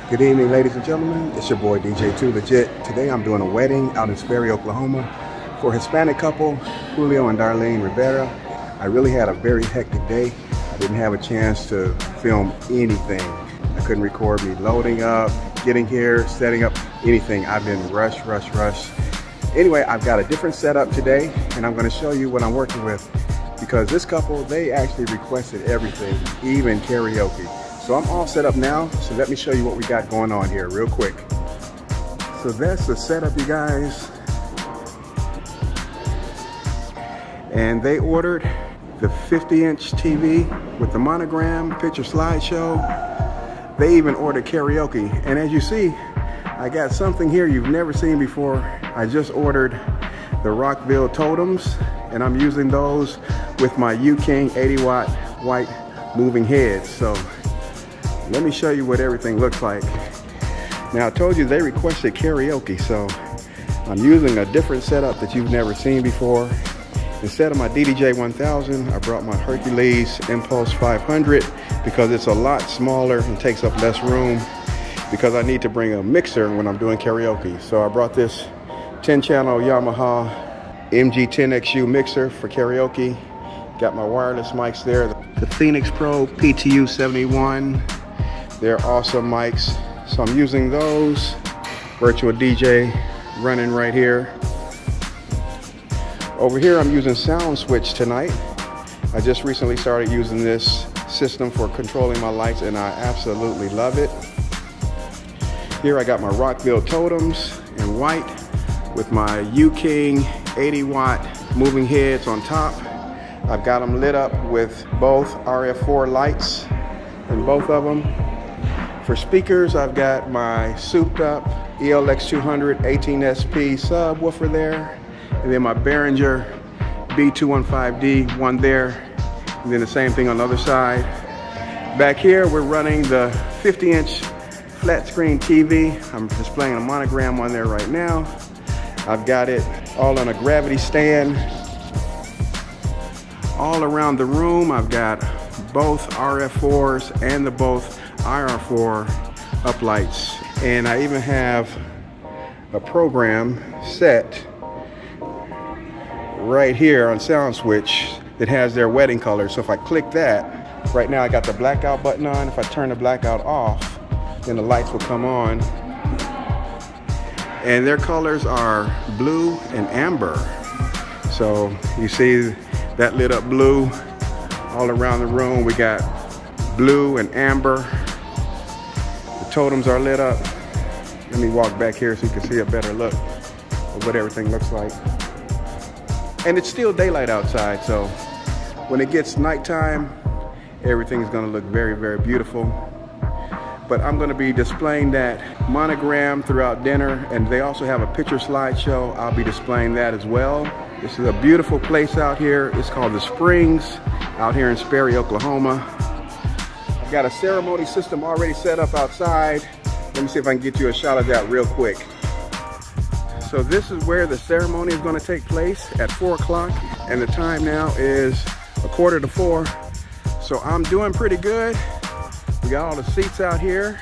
Good evening, ladies and gentlemen. It's your boy DJ 2 Legit. Today I'm doing a wedding out in Sperry, Oklahoma for a Hispanic couple, Julio and Darlene Rivera. I really had a very hectic day. I didn't have a chance to film anything. I couldn't record me loading up, getting here, setting up, anything. I've been rush. Anyway, I've got a different setup today and I'm going to show you what I'm working with, because this couple, they actually requested everything, even karaoke. So I'm all set up now, so let me show you what we got going on here real quick. So that's the setup, you guys. And they ordered the 50-inch TV with the monogram, picture slideshow. They even ordered karaoke. And as you see, I got something here you've never seen before. I just ordered the Rockville Totems, and I'm using those with my U-King 80-watt white moving heads. So let me show you what everything looks like. Now, I told you they requested karaoke, so I'm using a different setup that you've never seen before. Instead of my DDJ 1000, I brought my Hercules Impulse 500 because it's a lot smaller and takes up less room, because I need to bring a mixer when I'm doing karaoke. So I brought this 10-channel Yamaha MG10XU mixer for karaoke. Got my wireless mics there. The Phoenix Pro PTU 71. They're awesome mics. So I'm using those. Virtual DJ running right here. Over here I'm using SoundSwitch tonight. I just recently started using this system for controlling my lights and I absolutely love it. Here I got my Rockville Totems in white with my U-King 80-watt moving heads on top. I've got them lit up with both RF4 lights in both of them. For speakers, I've got my souped up ELX200 18SP subwoofer there, and then my Behringer B215D one there, and then the same thing on the other side. Back here, we're running the 50-inch flat screen TV. I'm displaying a monogram on there right now. I've got it all on a gravity stand. All around the room, I've got both RF4s and the both IR4 uplights, and I even have a program set right here on SoundSwitch that has their wedding color. So if I click that, right now I got the blackout button on. If I turn the blackout off, then the lights will come on, and their colors are blue and amber. So you see that lit up blue all around the room. We got blue and amber. The totems are lit up. Let me walk back here so you can see a better look of what everything looks like. And it's still daylight outside, so when it gets nighttime, everything's gonna look very beautiful. But I'm gonna be displaying that monogram throughout dinner, and they also have a picture slideshow. I'll be displaying that as well. This is a beautiful place out here. It's called the Springs out here in Sperry, Oklahoma. I've got a ceremony system already set up outside. Let me see if I can get you a shot of that real quick. So this is where the ceremony is going to take place at 4 o'clock, and the time now is 3:45. So I'm doing pretty good. We got all the seats out here,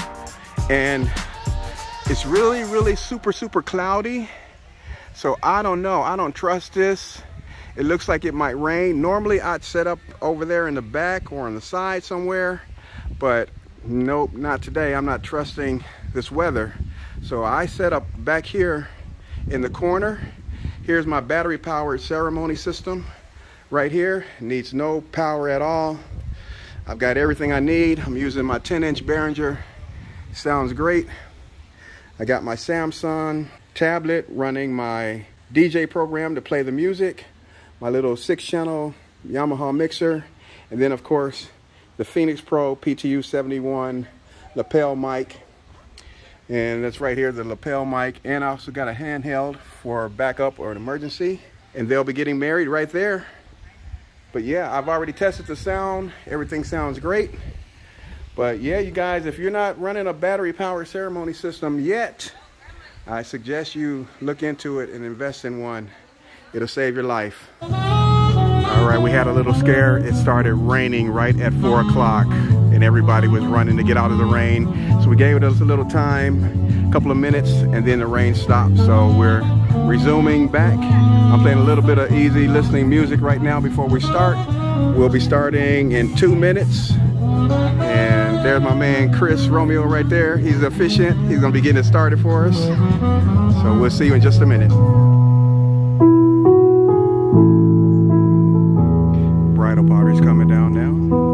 and it's really super cloudy. So I don't know, I don't trust this. It looks like it might rain. Normally I'd set up over there in the back or on the side somewhere, but nope, not today. I'm not trusting this weather. So I set up back here in the corner. Here's my battery powered ceremony system right here. It needs no power at all. I've got everything I need. I'm using my 10-inch Behringer. Sounds great. I got my Samsung tablet running my DJ program to play the music, my little 6-channel Yamaha mixer, and then of course the Phoenix Pro PTU 71 lapel mic, and that's right here, the lapel mic. And I also got a handheld for backup or an emergency, and they'll be getting married right there. But yeah, I've already tested the sound. Everything sounds great. But yeah, you guys, if you're not running a battery powered ceremony system yet, I suggest you look into it and invest in one. It'll save your life. All right, we had a little scare. It started raining right at 4 o'clock. and everybody was running to get out of the rain. So we gave it a little time, a couple of minutes, and then the rain stopped. So we're resuming back. I'm playing a little bit of easy listening music right now before we start. We'll be starting in 2 minutes. And there's my man Chris Romeo right there. He's efficient. He's gonna be getting it started for us. So we'll see you in just a minute. Bridal party's coming down now.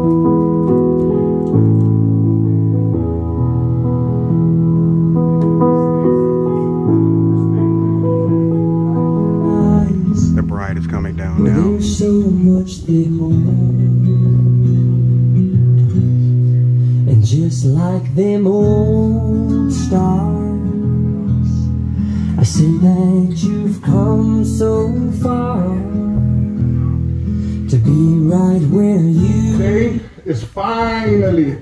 The bride is coming down now. There's so much they hold. Just like them old stars, I see that you've come so far to be right where you Today is finally.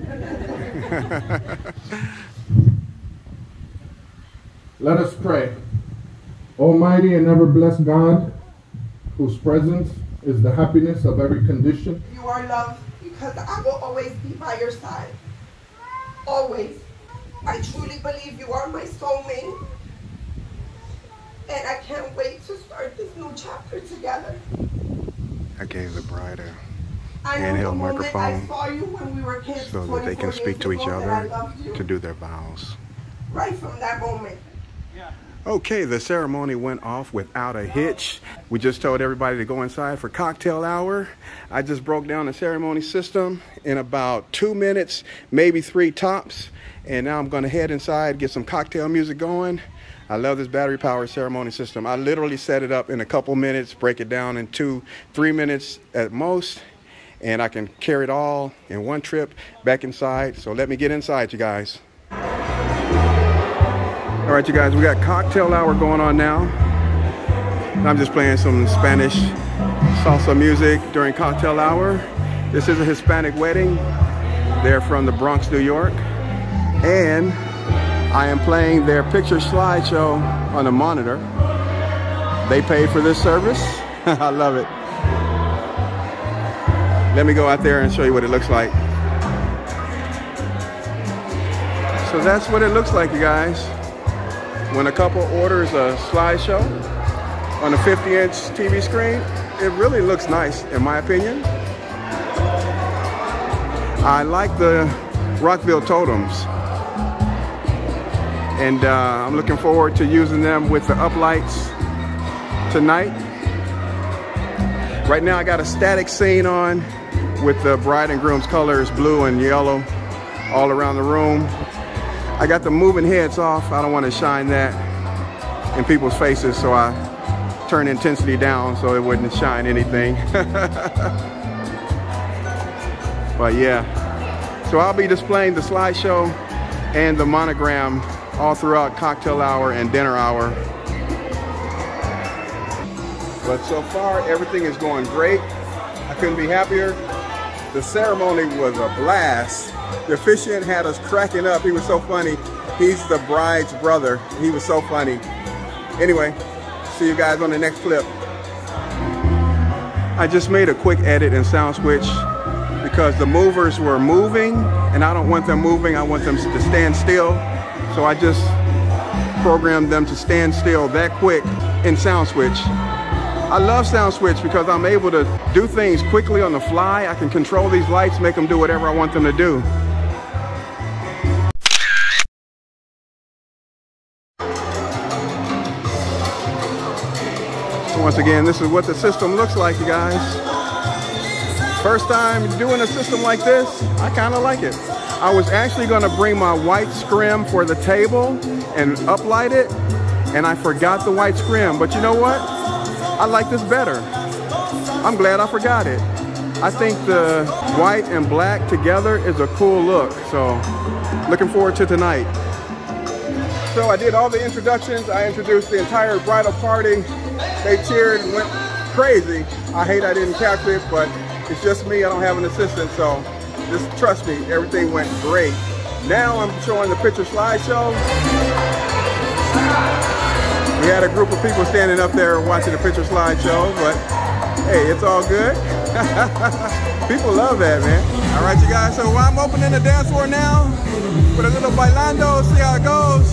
Let us pray. Almighty and ever blessed God, whose presence is the happiness of every condition. You are loved because I will always be by your side. Always. I truly believe you are my soulmate. And I can't wait to start this new chapter together. I gave the bride a I know handheld the moment microphone I saw you when we were kids so that they can 24 speak to years each ago, that I other loved you. to do their vows. Right from that moment. Okay, the ceremony went off without a hitch. We just told everybody to go inside for cocktail hour. I just broke down the ceremony system in about 2 minutes, maybe 3 tops. And now I'm gonna head inside, get some cocktail music going. I love this battery powered ceremony system. I literally set it up in a couple minutes, break it down in 2-3 minutes at most. And I can carry it all in one trip back inside. So let me get inside, you guys. All right, you guys, we got cocktail hour going on now. I'm just playing some Spanish salsa music during cocktail hour. This is a Hispanic wedding. They're from the Bronx, New York. And I am playing their picture slideshow on the monitor. They paid for this service. I love it. Let me go out there and show you what it looks like. So that's what it looks like, you guys. When a couple orders a slideshow on a 50-inch TV screen, it really looks nice, in my opinion. I like the Rockville Totems. And I'm looking forward to using them with the uplights tonight. Right now I got a static scene on with the bride and groom's colors, blue and yellow, all around the room. I got the moving heads off. I don't want to shine that in people's faces, so I turned intensity down so it wouldn't shine anything. But yeah, so I'll be displaying the slideshow and the monogram all throughout cocktail hour and dinner hour. But so far, everything is going great. I couldn't be happier. The ceremony was a blast. The officiant had us cracking up. He was so funny. He's the bride's brother. He was so funny. Anyway, see you guys on the next clip. I just made a quick edit in SoundSwitch because the movers were moving and I don't want them moving. I want them to stand still. So I just programmed them to stand still that quick in SoundSwitch. I love SoundSwitch because I'm able to do things quickly on the fly. I can control these lights, make them do whatever I want them to do. So once again, this is what the system looks like, you guys. First time doing a system like this, I kind of like it. I was actually going to bring my white scrim for the table and uplight it, and I forgot the white scrim. But you know what? I like this better. I'm glad I forgot it. I think the white and black together is a cool look. So looking forward to tonight. So I did all the introductions. I introduced the entire bridal party. They cheered and went crazy. I hate I didn't capture it, but it's just me. I don't have an assistant. So just trust me, everything went great. Now I'm showing the picture slideshow. We had a group of people standing up there watching the picture slideshow, but hey, it's all good. People love that, man. All right, you guys, so I'm opening the dance floor now with a little bailando, see how it goes.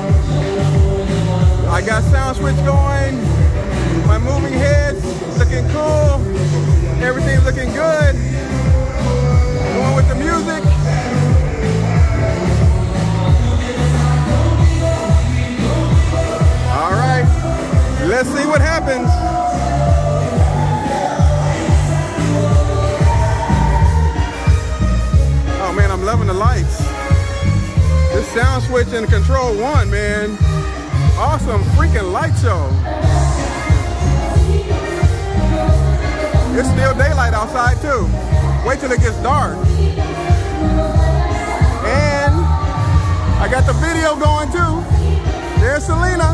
I got SoundSwitch going, my moving heads looking cool, everything's looking good. Going with the music. All right, let's see what happens. Oh man, I'm loving the lights. This SoundSwitch and Control 1, man. Awesome freaking light show. It's still daylight outside too. Wait till it gets dark. And I got the video going too. There's Selena.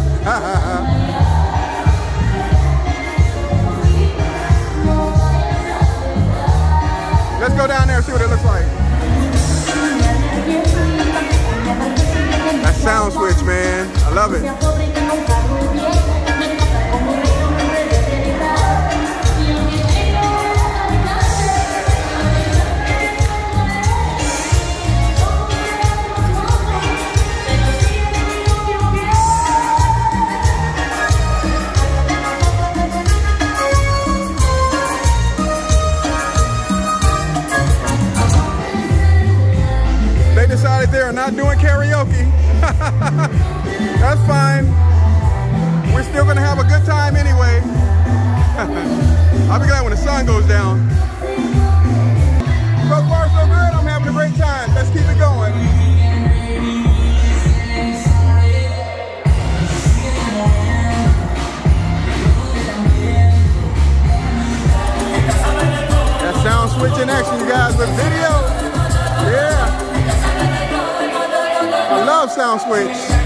Let's go down there and see what it looks like. That SoundSwitch, man. I love it. They decided they are not doing karaoke. That's fine. We're still gonna have a good time anyway. I'll be glad when the sun goes down. So far so good, I'm having a great time. Let's keep it going. That SoundSwitch in action, you guys, with video. Yeah. I love SoundSwitch.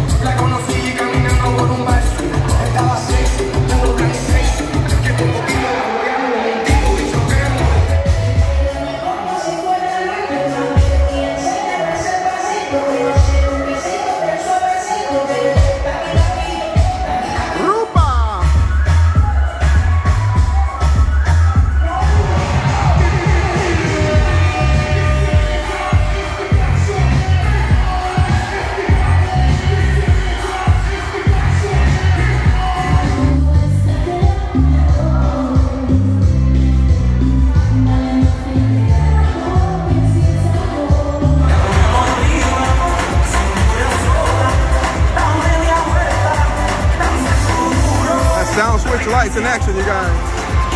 SoundSwitch lights in action, you guys.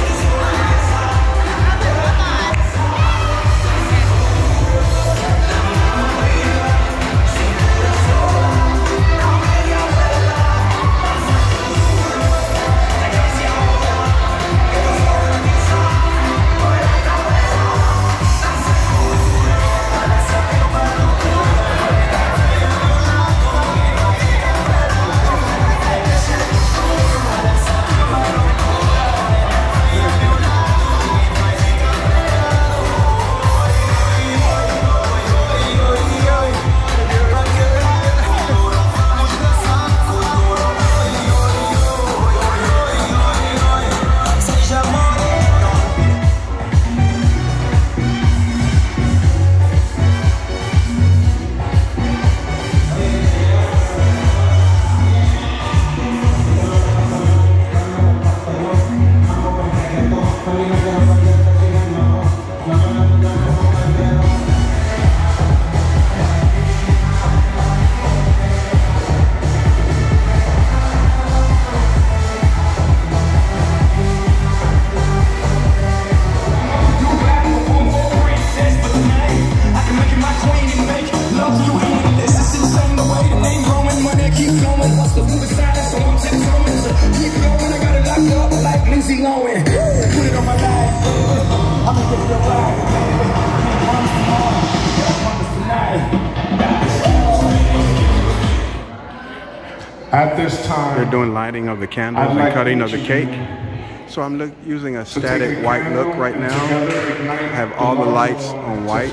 At this time, they're doing lighting of the candles and cutting of the cake. So I'm using a static white look right now. I have all the lights on white.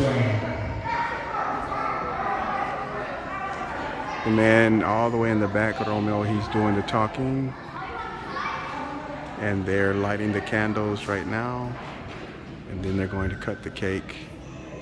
The man all the way in the back, Romeo, he's doing the talking. And they're lighting the candles right now. And then they're going to cut the cake.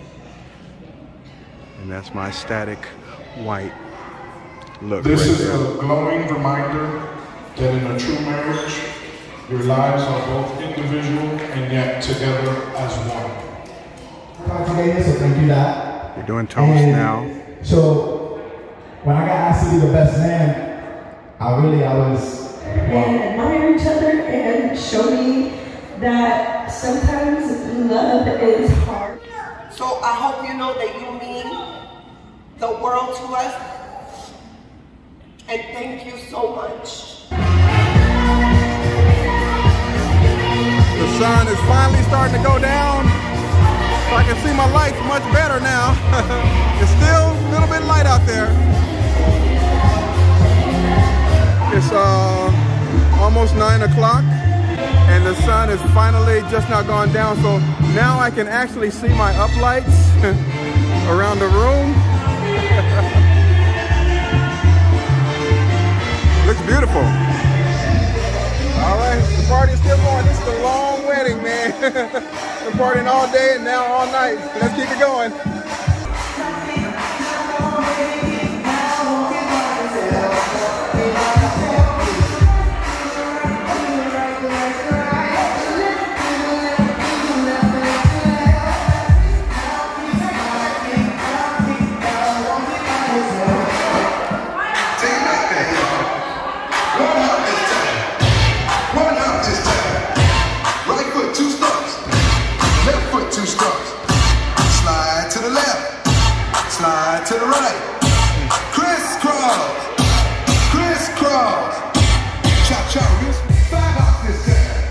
And that's my static white look. This right is there. a glowing reminder that in a true marriage, your lives are both individual and yet together as one. Today, so thank you, Dad. You're doing toast now. So when I got asked to be the best man, I was And admire each other and show me that sometimes love is hard. So I hope you know that you mean the world to us. And thank you so much. The sun is finally starting to go down, so I can see my lights much better now. It's still a little bit light out there. It's almost 9 o'clock, and the sun is finally just now gone down, so now I can actually see my uplights around the room. Looks beautiful. All right, the party's still going. This is a long wedding, man. Been partying all day and now all night. Let's keep it going. Slide to the right. Crisscross. Crisscross. Chop, chop. Wrist 5 out this time.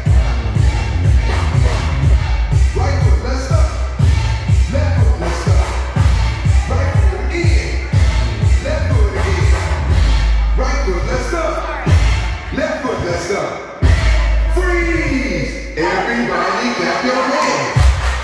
Right foot, let's stop. Left foot, let's stop. Right foot again. Left foot again. Right foot, let's stop. Left foot, let's stop. Freeze. Everybody clap your hands.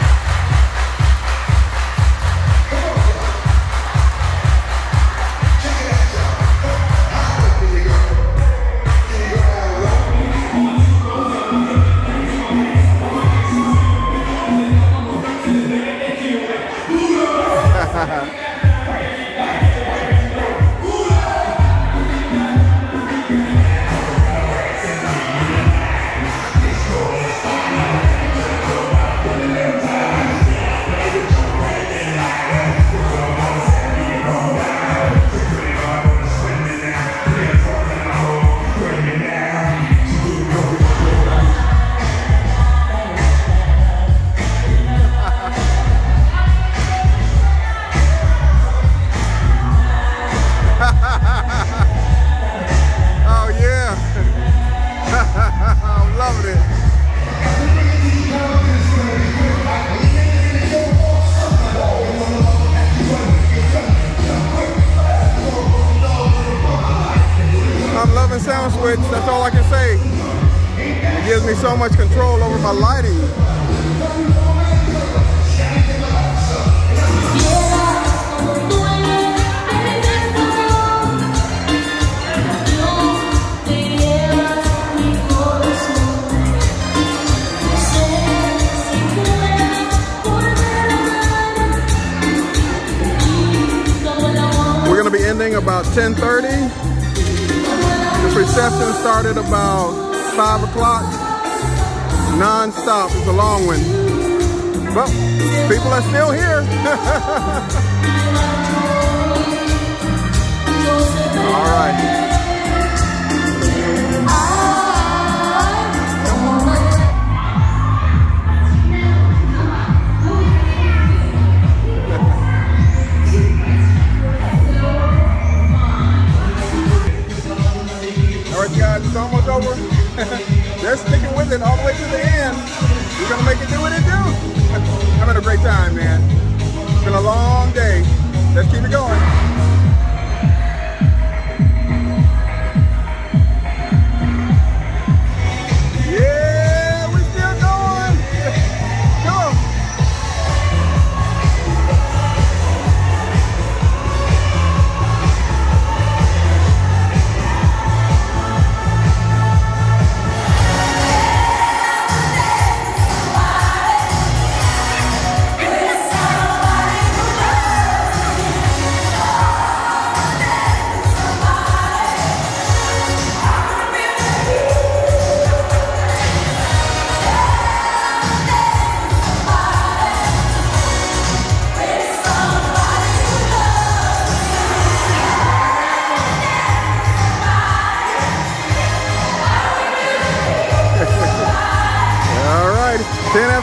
SoundSwitch, that's all I can say. It gives me so much control over my lighting. We're going to be ending about 10:30. This reception started about 5 o'clock, non-stop. It's a long one. But people are still here. All right. Guys, it's almost over. They're sticking with it all the way to the end. We're gonna make it do what it do. Having a great time, man. It's been a long day. Let's keep it going. Yeah, we're still going. Go.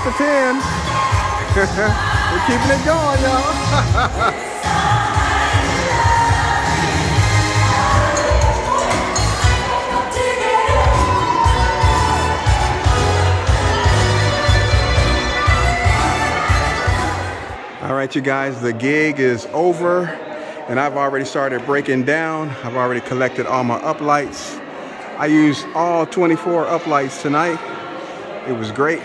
to 10. We're keeping it going, y'all. All right, you guys, the gig is over and I've already started breaking down. I've already collected all my uplights. I used all 24 uplights tonight. It was great.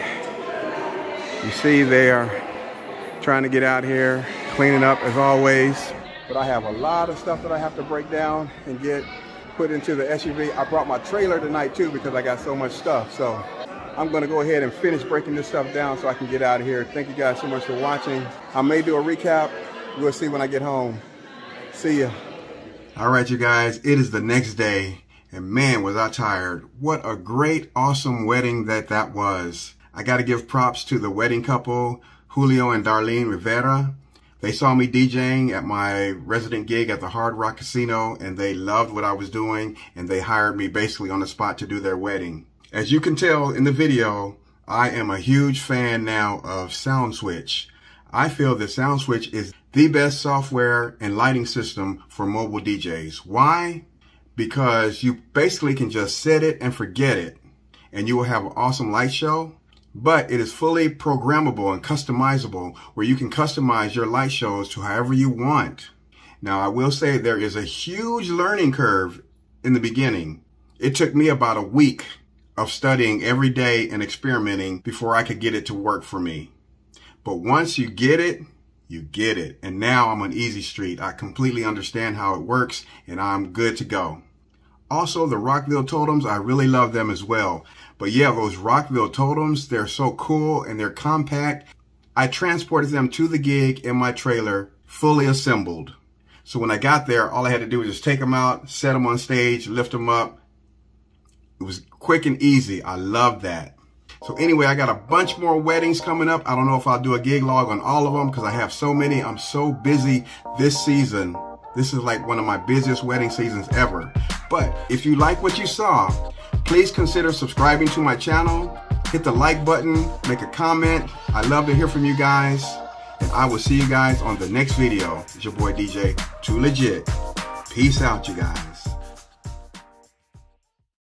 You see they are trying to get out here, cleaning up as always. But I have a lot of stuff that I have to break down and get put into the SUV. I brought my trailer tonight too because I got so much stuff. So I'm gonna go ahead and finish breaking this stuff down so I can get out of here. Thank you guys so much for watching. I may do a recap. We'll see when I get home. See ya. All right, you guys, it is the next day and man, was I tired. What a great, awesome wedding that was. I gotta give props to the wedding couple, Julio and Darlene Rivera. They saw me DJing at my resident gig at the Hard Rock Casino and they loved what I was doing and they hired me basically on the spot to do their wedding. As you can tell in the video, I am a huge fan now of SoundSwitch. I feel that SoundSwitch is the best software and lighting system for mobile DJs. Why? Because you basically can just set it and forget it and you will have an awesome light show. But it is fully programmable and customizable where you can customize your light shows to however you want. Now, I will say there is a huge learning curve in the beginning. It took me about a week of studying every day and experimenting before I could get it to work for me. But once you get it, you get it. And now I'm on easy street. I completely understand how it works and I'm good to go. Also, the Rockville Totems, I really love them as well. But yeah, those Rockville Totems, they're so cool and they're compact. I transported them to the gig in my trailer, fully assembled. So when I got there, all I had to do was just take them out, set them on stage, lift them up. It was quick and easy. I love that. So anyway, I got a bunch more weddings coming up. I don't know if I'll do a gig log on all of them because I have so many. I'm so busy this season. This is like one of my busiest wedding seasons ever. But if you like what you saw, please consider subscribing to my channel. Hit the like button, make a comment. I love to hear from you guys. And I will see you guys on the next video. It's your boy DJ, Too Legit. Peace out, you guys.